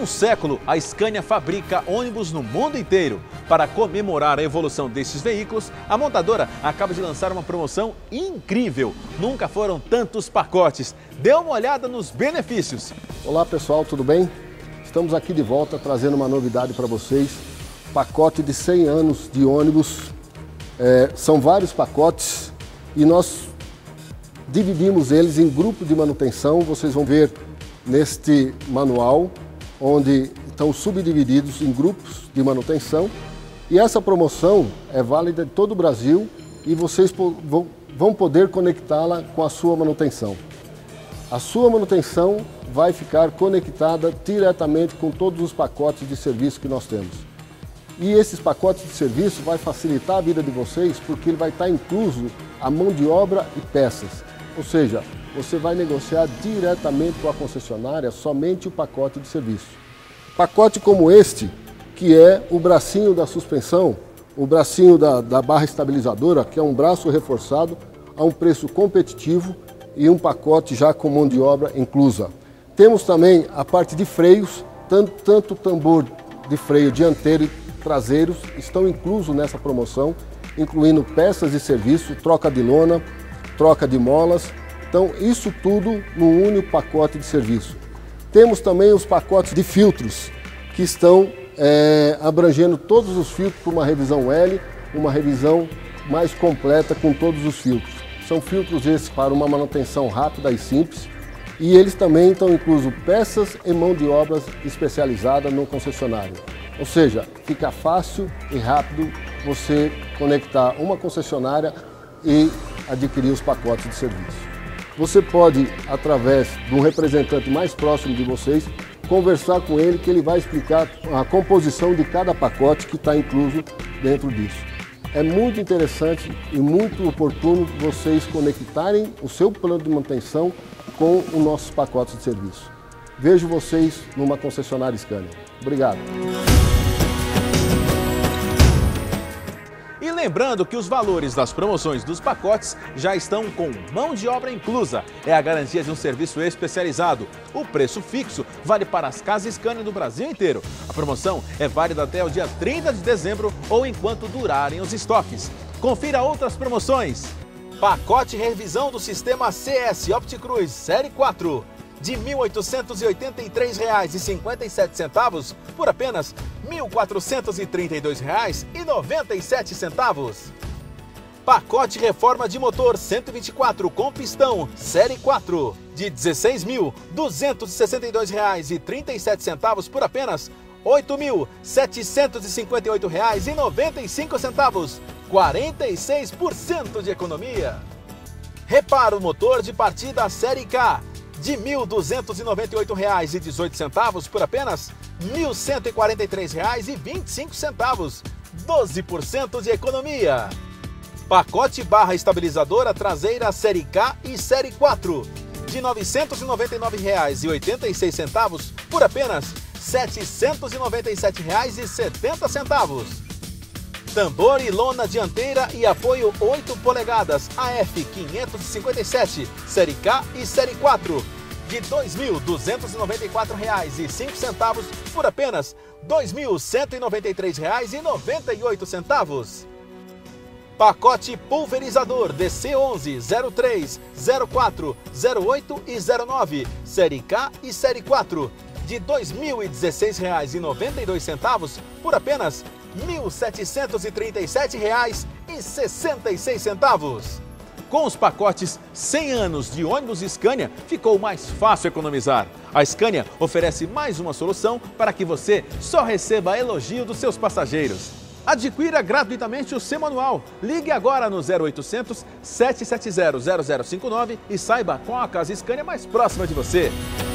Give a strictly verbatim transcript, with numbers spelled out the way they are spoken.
um século, a Scania fabrica ônibus no mundo inteiro. Para comemorar a evolução destes veículos, a montadora acaba de lançar uma promoção incrível. Nunca foram tantos pacotes. Dê uma olhada nos benefícios. Olá pessoal, tudo bem? Estamos aqui de volta trazendo uma novidade para vocês. Pacote de cem anos de ônibus. É, são vários pacotes e nós dividimos eles em grupos de manutenção. Vocês vão ver neste manual, onde estão subdivididos em grupos de manutenção. E essa promoção é válida em todo o Brasil e vocês vão poder conectá-la com a sua manutenção. A sua manutenção vai ficar conectada diretamente com todos os pacotes de serviço que nós temos. E esses pacotes de serviço vai facilitar a vida de vocês porque ele vai estar incluso a mão de obra e peças. Ou seja, você vai negociar diretamente com a concessionária somente o pacote de serviço. Pacote como este, que é o bracinho da suspensão, o bracinho da, da barra estabilizadora, que é um braço reforçado a um preço competitivo e um pacote já com mão de obra inclusa. Temos também a parte de freios, tanto, tanto o tambor de freio dianteiro e traseiros estão inclusos nessa promoção, incluindo peças de serviço, troca de lona, troca de molas. Então, isso tudo num único pacote de serviço. Temos também os pacotes de filtros, que estão é, abrangendo todos os filtros para uma revisão L, uma revisão mais completa com todos os filtros. São filtros esses para uma manutenção rápida e simples, e eles também estão inclusos peças e mão de obras especializada no concessionário. Ou seja, fica fácil e rápido você conectar uma concessionária e adquirir os pacotes de serviço. Você pode, através de um representante mais próximo de vocês, conversar com ele que ele vai explicar a composição de cada pacote que está incluso dentro disso. É muito interessante e muito oportuno vocês conectarem o seu plano de manutenção com os nossos pacotes de serviço. Vejo vocês numa concessionária Scania. Obrigado. E lembrando que os valores das promoções dos pacotes já estão com mão de obra inclusa. É a garantia de um serviço especializado. O preço fixo vale para as casas Scania do Brasil inteiro. A promoção é válida até o dia trinta de dezembro ou enquanto durarem os estoques. Confira outras promoções. Pacote revisão do sistema C S OptiCruz Série quatro. De mil oitocentos e oitenta e três reais e cinquenta e sete centavos por apenas mil quatrocentos e trinta e dois reais e noventa e sete centavos. Pacote reforma de motor cento e vinte e quatro com pistão Série quatro de dezesseis mil duzentos e sessenta e dois reais e trinta e sete centavos por apenas oito mil setecentos e cinquenta e oito reais e noventa e cinco centavos, quarenta e seis por cento de economia. Reparo motor de partida Série K de mil duzentos e noventa e oito reais e dezoito centavos por apenas mil cento e quarenta e três reais e vinte e cinco centavos, doze por cento de economia. Pacote barra estabilizadora traseira Série K e Série quatro de novecentos e noventa e nove reais e oitenta e seis centavos por apenas setecentos e noventa e sete reais e setenta centavos. Tambor e lona dianteira e apoio oito polegadas A F quinhentos e cinquenta e sete, Série K e Série quatro, de dois mil duzentos e noventa e quatro reais e cinco centavos por apenas dois mil cento e noventa e três reais e noventa e oito centavos. Pacote pulverizador D C onze, zero três, zero quatro, zero oito e zero nove, Série K e Série quatro, de dois mil e dezesseis reais e noventa e dois centavos por apenas mil setecentos e trinta e sete reais e sessenta e seis centavos. Com os pacotes cem anos de ônibus Scania, ficou mais fácil economizar. A Scania oferece mais uma solução para que você só receba elogio dos seus passageiros. Adquira gratuitamente o seu manual. Ligue agora no zero oitocentos, sete sete zero, zero zero cinco nove e saiba qual a casa Scania mais próxima de você.